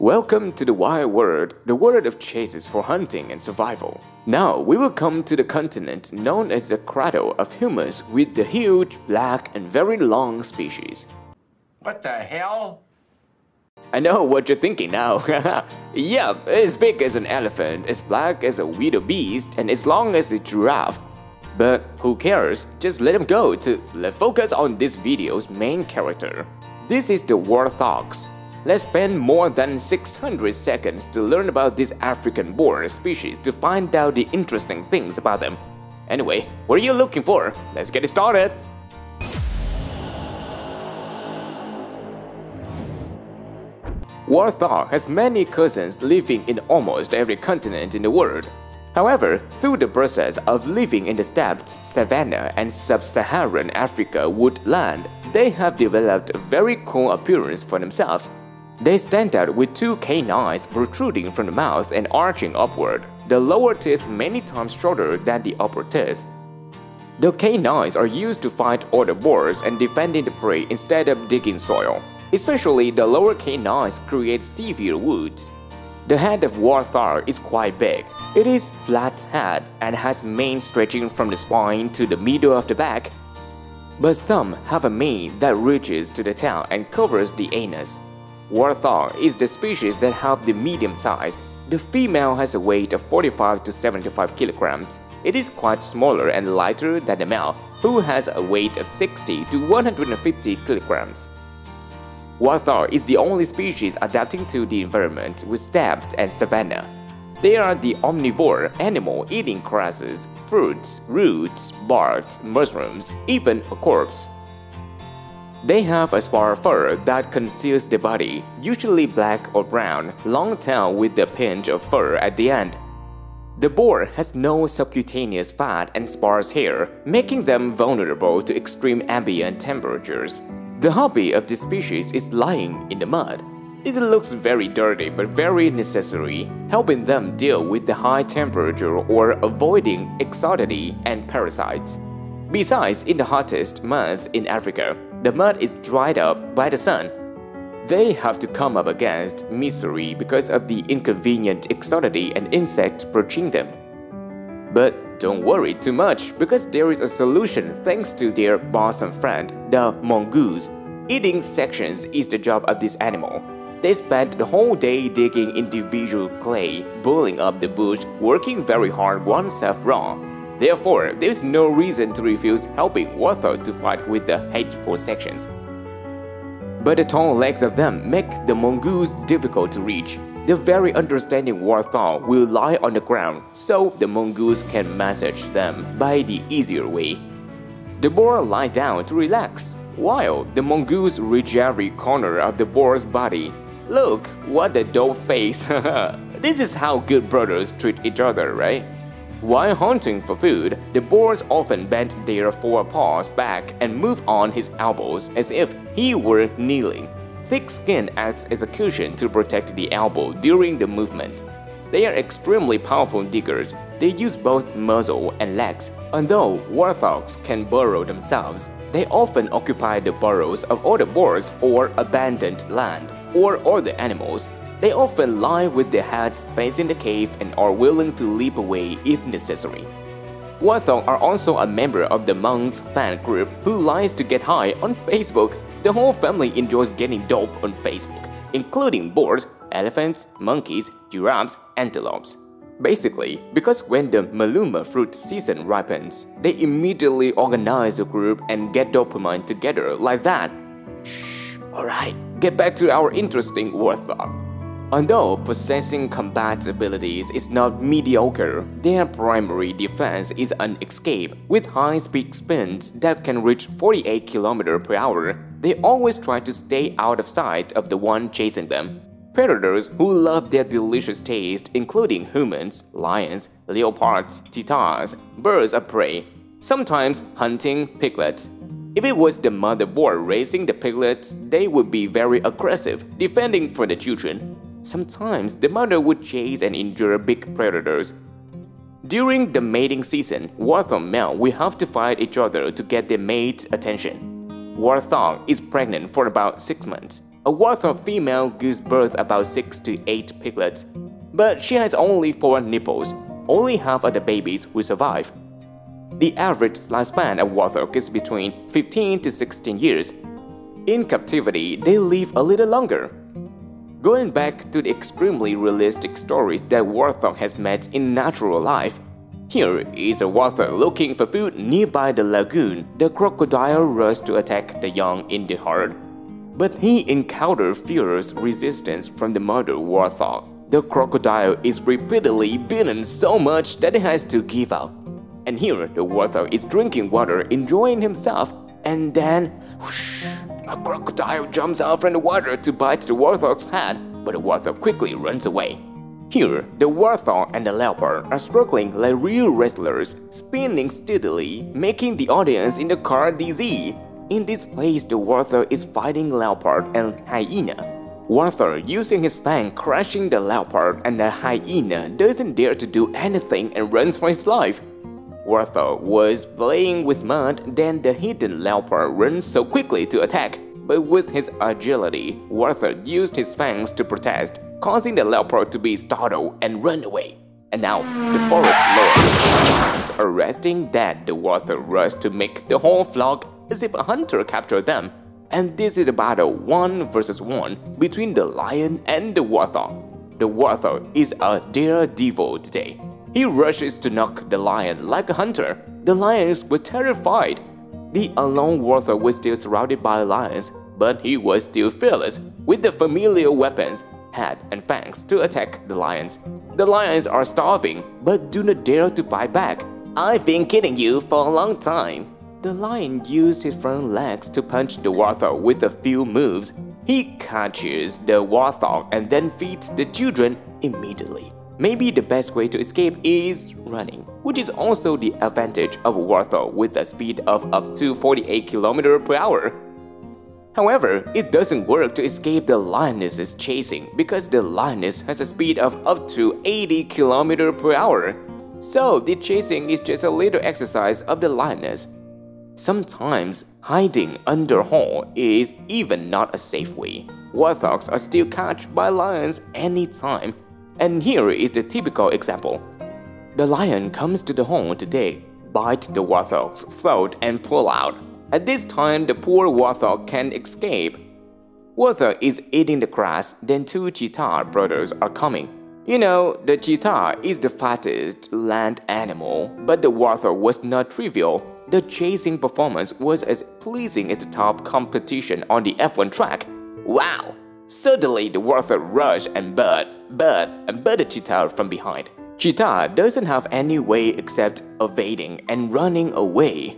Welcome to the wild world, the world of chases for hunting and survival. Now we will come to the continent known as the cradle of humans with the huge, black and very long species. What the hell? I know what you're thinking now. Yeah, as big as an elephant, as black as a wildebeest, and as long as a giraffe. But who cares? Just let him go. Let's focus on this video's main character. This is the warthogs. Let's spend more than 600 seconds to learn about this African-born species to find out the interesting things about them. Anyway, what are you looking for? Let's get it started! Warthog has many cousins living in almost every continent in the world. However, through the process of living in the steppes, savanna, and sub-Saharan Africa woodland, they have developed a very cool appearance for themselves. They stand out with two canines protruding from the mouth and arching upward, the lower teeth many times shorter than the upper teeth. The canines are used to fight other boars and defending the prey instead of digging soil. Especially the lower canines create severe wounds. The head of warthog is quite big. It is flat head and has mane stretching from the spine to the middle of the back. But some have a mane that reaches to the tail and covers the anus. Warthog is the species that have the medium size. The female has a weight of 45 to 75 kilograms. It is quite smaller and lighter than the male, who has a weight of 60 to 150 kilograms. Warthog is the only species adapting to the environment with steppes and savanna. They are the omnivore animal eating grasses, fruits, roots, barks, mushrooms, even a corpse. They have a spare fur that conceals the body, usually black or brown, long tail with a pinch of fur at the end. The boar has no subcutaneous fat and sparse hair, making them vulnerable to extreme ambient temperatures. The hobby of this species is lying in the mud. It looks very dirty but very necessary, helping them deal with the high temperature or avoiding exoticity and parasites. Besides, in the hottest month in Africa, the mud is dried up by the sun. They have to come up against misery because of the inconvenient exoticity and insects approaching them. But don't worry too much because there is a solution thanks to their bosom friend, the mongoose. Eating sections is the job of this animal. They spend the whole day digging individual clay, boiling up the bush, working very hard oneself raw. Therefore, there is no reason to refuse helping warthog to fight with the hateful sections. But the tall legs of them make the mongoose difficult to reach. The very understanding warthog will lie on the ground, so the mongoose can massage them by the easier way. The boar lie down to relax, while the mongoose reach every corner of the boar's body. Look, what a dope face! This is how good brothers treat each other, right? While hunting for food, the boars often bend their forepaws back and move on his elbows as if he were kneeling. Thick skin acts as a cushion to protect the elbow during the movement. They are extremely powerful diggers. They use both muzzle and legs. Although warthogs can burrow themselves, they often occupy the burrows of other boars or abandoned land, or other animals. They often lie with their heads facing the cave and are willing to leap away if necessary. Warthogs are also a member of the monks fan group who likes to get high on Facebook. The whole family enjoys getting dope on Facebook, including boars, elephants, monkeys, giraffes, antelopes. Basically, because when the maluma fruit season ripens, they immediately organize a group and get dopamine together like that. Shh, alright, get back to our interesting warthog. Although possessing combat abilities is not mediocre, their primary defense is an escape. With high-speed spins that can reach 48 km per hour, they always try to stay out of sight of the one chasing them. Predators who love their delicious taste, including humans, lions, leopards, cheetahs, birds of prey, sometimes hunting piglets. If it was the mother boar raising the piglets, they would be very aggressive, defending for the children. Sometimes the mother would chase and injure big predators. During the mating season, warthog male will have to fight each other to get their mate's attention. Warthog is pregnant for about 6 months. A warthog female gives birth about 6 to 8 piglets, but she has only 4 nipples. Only half of the babies will survive. The average lifespan of warthog is between 15 to 16 years. In captivity, they live a little longer. Going back to the extremely realistic stories that warthog has met in natural life, here is a warthog looking for food nearby the lagoon. The crocodile rushed to attack the young in the herd, but he encountered fierce resistance from the mother warthog. The crocodile is repeatedly beaten so much that it has to give up. And here the warthog is drinking water, enjoying himself, and then whoosh, a crocodile jumps out from the water to bite the warthog's head, but the warthog quickly runs away. Here, the warthog and the leopard are struggling like real wrestlers, spinning steadily, making the audience in the car dizzy. In this place, the warthog is fighting leopard and hyena. Warthog using his fang crushing the leopard, and the hyena doesn't dare to do anything and runs for his life. Warthog was playing with mud, then the hidden leopard runs so quickly to attack, but with his agility, Warthog used his fangs to protest, causing the leopard to be startled and run away. And now, the forest lords are resting, then the warthog rushed to make the whole flock as if a hunter captured them. And this is a battle 1 versus 1 between the lion and the warthog. The warthog is a daredevil today. He rushes to knock the lion like a hunter. The lions were terrified. The alone warthog was still surrounded by lions, but he was still fearless with the familiar weapons, head and fangs, to attack the lions. The lions are starving, but do not dare to fight back. "I've been killing you for a long time." The lion used his front legs to punch the warthog with a few moves. He catches the warthog and then feeds the children immediately. Maybe the best way to escape is running, which is also the advantage of a warthog with a speed of up to 48 km per hour. However, it doesn't work to escape the lioness's chasing because the lioness has a speed of up to 80 km per hour. So the chasing is just a little exercise of the lioness. Sometimes hiding under a hole is even not a safe way. Warthogs are still catched by lions anytime. And here is the typical example. The lion comes to the hole today, bites the warthog's throat and pull out. At this time, the poor warthog can't escape. Warthog is eating the grass, then 2 cheetah brothers are coming. You know, the cheetah is the fattest land animal, but the warthog was not trivial. The chasing performance was as pleasing as the top competition on the F1 track. Wow! Suddenly, the warthog rushed and bit the cheetah from behind. Cheetah doesn't have any way except evading and running away.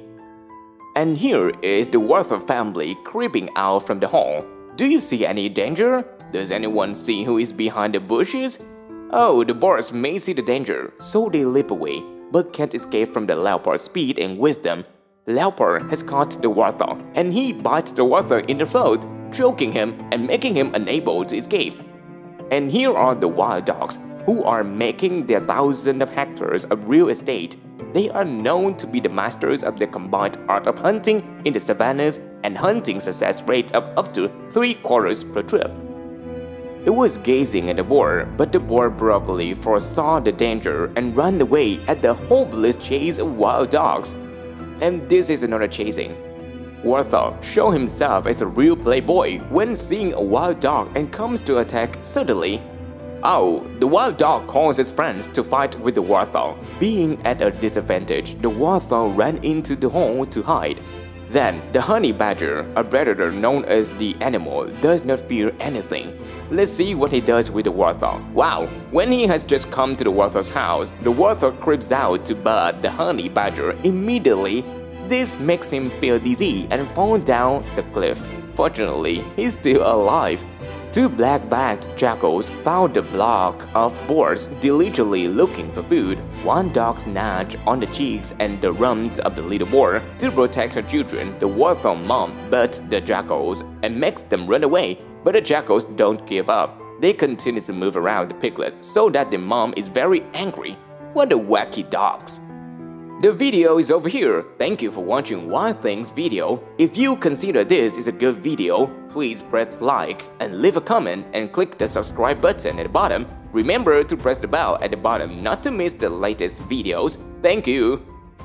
And here is the warthog family creeping out from the hole. Do you see any danger? Does anyone see who is behind the bushes? Oh, the boars may see the danger, so they leap away, but can't escape from the leopard's speed and wisdom. Leopard has caught the warthog, and he bites the warthog in the throat, choking him and making him unable to escape. And here are the wild dogs, who are making their thousands of hectares of real estate. They are known to be the masters of the combined art of hunting in the savannas and hunting success rate of up to 3 quarters per trip. It was gazing at the boar, but the boar probably foresaw the danger and ran away at the hopeless chase of wild dogs. And this is another chasing. Warthog shows himself as a real playboy when seeing a wild dog and comes to attack suddenly. Oh, the wild dog calls his friends to fight with the warthog. Being at a disadvantage, the warthog ran into the hole to hide. Then, the honey badger, a predator known as the animal, does not fear anything. Let's see what he does with the warthog. Wow! When he has just come to the warthog's house, the warthog creeps out to bite the honey badger immediately. This makes him feel dizzy and fall down the cliff. Fortunately, he's still alive. 2 black-backed jackals found the flock of boars diligently looking for food. One dog snatched on the cheeks and the rumps of the little boar. To protect her children, the warthog mom bit the jackals and makes them run away. But the jackals don't give up. They continue to move around the piglets so that the mom is very angry. What a wacky dogs! The video is over here. Thank you for watching WildThing's video. If you consider this is a good video, please press like and leave a comment and click the subscribe button at the bottom. Remember to press the bell at the bottom not to miss the latest videos. Thank you.